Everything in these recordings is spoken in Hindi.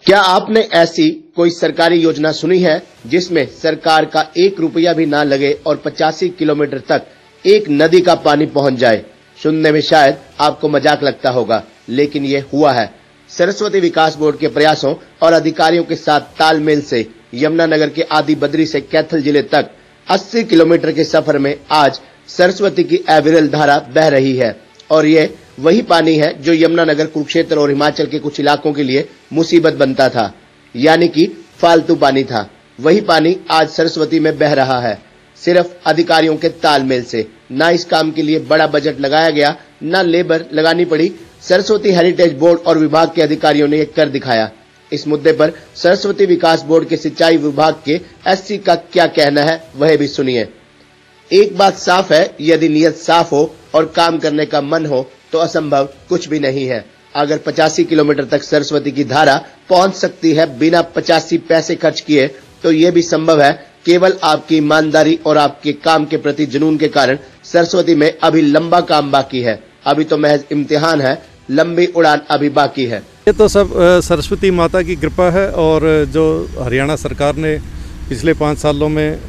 क्या आपने ऐसी कोई सरकारी योजना सुनी है जिसमें सरकार का 1 रुपया भी ना लगे और 85 किलोमीटर तक एक नदी का पानी पहुंच जाए? सुनने में शायद आपको मजाक लगता होगा, लेकिन ये हुआ है। सरस्वती विकास बोर्ड के प्रयासों और अधिकारियों के साथ तालमेल से यमुनानगर के आदि बद्री से कैथल जिले तक 80 किलोमीटर के सफर में आज सरस्वती की अविरल धारा बह रही है और ये वही पानी है जो यमुनानगर, कुरुक्षेत्र और हिमाचल के कुछ इलाकों के लिए मुसीबत बनता था, यानी कि फालतू पानी था। वही पानी आज सरस्वती में बह रहा है, सिर्फ अधिकारियों के तालमेल से। ना इस काम के लिए बड़ा बजट लगाया गया, ना लेबर लगानी पड़ी। सरस्वती हेरिटेज बोर्ड और विभाग के अधिकारियों ने ये कर दिखाया। इस मुद्दे पर सरस्वती विकास बोर्ड के सिंचाई विभाग के एससी का क्या कहना है, वह भी सुनिए। एक बात साफ है, यदि नीयत साफ हो और काम करने का मन हो तो असंभव कुछ भी नहीं है। अगर 85 किलोमीटर तक सरस्वती की धारा पहुंच सकती है बिना 85 पैसे खर्च किए, तो यह भी संभव है केवल आपकी ईमानदारी और आपके काम के प्रति जुनून के कारण। सरस्वती में अभी लंबा काम बाकी है, अभी तो महज इम्तिहान है, लंबी उड़ान अभी बाकी है। ये तो सब सरस्वती माता की कृपा है और जो हरियाणा सरकार ने पिछले 5 सालों में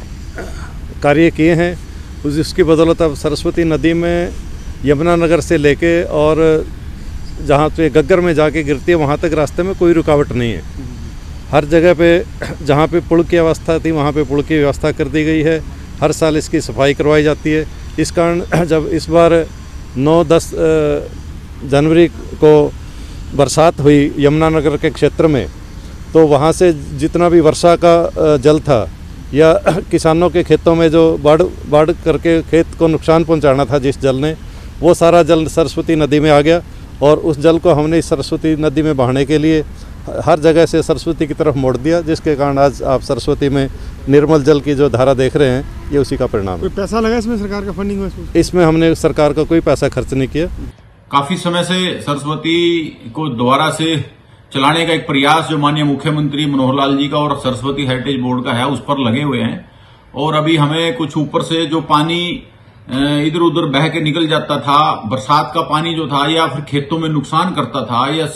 कार्य किए हैं, उसकी बदौलत अब सरस्वती नदी में यमुनानगर से लेके और जहाँ पे गग्गर में जाके गिरती है वहाँ तक रास्ते में कोई रुकावट नहीं है। हर जगह पे जहाँ पे पुल की अवस्था थी वहाँ पे पुल की व्यवस्था कर दी गई है। हर साल इसकी सफाई करवाई जाती है। इस कारण जब इस बार 9-10 जनवरी को बरसात हुई यमुनानगर के क्षेत्र में, तो वहाँ से जितना भी वर्षा का जल था या किसानों के खेतों में जो बाढ़ करके खेत को नुकसान पहुँचाना था जिस जल ने, वो सारा जल सरस्वती नदी में आ गया और उस जल को हमने इस सरस्वती नदी में बहाने के लिए हर जगह से सरस्वती की तरफ मोड़ दिया, जिसके कारण आज आप सरस्वती में निर्मल जल की जो धारा देख रहे हैं, ये उसी का परिणाम है। कोई पैसा लगा इसमें, सरकार का फंडिंग हुआ इसमें? हमने सरकार का कोई पैसा खर्च नहीं किया। काफी समय से सरस्वती को दोबारा से चलाने का एक प्रयास जो माननीय मुख्यमंत्री मनोहर लाल जी का और सरस्वती हेरिटेज बोर्ड का है, उस पर लगे हुए हैं। और अभी हमें कुछ ऊपर से जो पानी इधर उधर बह के निकल जाता था, बरसात का पानी जो था, या फिर खेतों में नुकसान करता था, या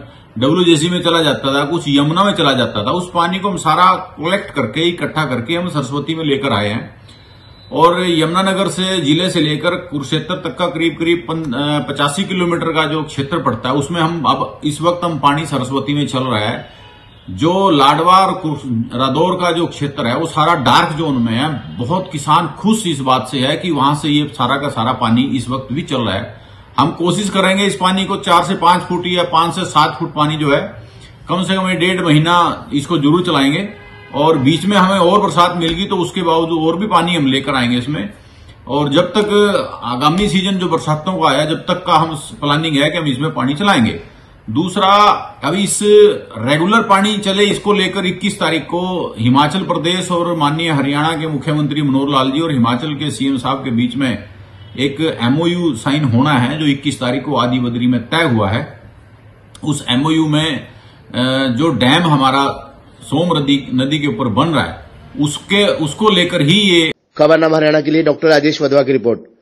WJC में चला जाता था, कुछ यमुना में चला जाता था, उस पानी को हम सारा कलेक्ट करके इकट्ठा करके हम सरस्वती में लेकर आए हैं। और यमुनानगर से जिले से लेकर कुरुक्षेत्र तक का करीब 85 किलोमीटर का जो क्षेत्र पड़ता है, उसमें हम अब इस वक्त हम पानी सरस्वती में चल रहा है। जो लाडवा और रादौर का जो क्षेत्र है, वो सारा डार्क जोन में है। बहुत किसान खुश इस बात से है कि वहां से ये सारा का सारा पानी इस वक्त भी चल रहा है। हम कोशिश करेंगे इस पानी को 4 से 5 फुट या 5 से 7 फुट पानी जो है, कम से कम 1.5 महीना इसको जरूर चलाएंगे। और बीच में हमें और बरसात मिलेगी तो उसके बावजूद और भी पानी हम लेकर आएंगे इसमें। और जब तक आगामी सीजन जो बरसातों का आया, जब तक का हम प्लानिंग है कि हम इसमें पानी चलाएंगे। दूसरा, अभी इस रेगुलर पानी चले, इसको लेकर 21 तारीख को हिमाचल प्रदेश और माननीय हरियाणा के मुख्यमंत्री मनोहर लाल जी और हिमाचल के सीएम साहब के बीच में एक MOU साइन होना है, जो 21 तारीख को आदि बद्री में तय हुआ है। उस MOU में जो डैम हमारा सोम नदी के ऊपर बन रहा है, उसको लेकर ही ये खबरनामा हरियाणा के लिए डॉक्टर राजेश वधवा की रिपोर्ट।